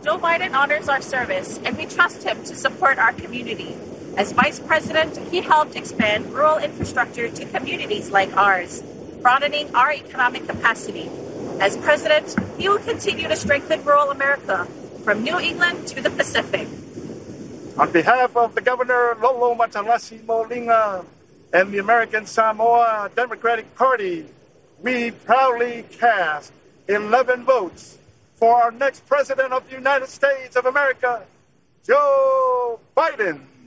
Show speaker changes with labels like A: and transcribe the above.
A: Joe Biden honors our service, and we trust him to support our community. As Vice President, he helped expand rural infrastructure to communities like ours, broadening our economic capacity. As President, he will continue to strengthen rural America from New England to the Pacific.
B: On behalf of the Governor Lolo Matalasi Molinga and the American Samoa Democratic Party, we proudly cast 11 votes for our next President of the United States of America, Joe Biden.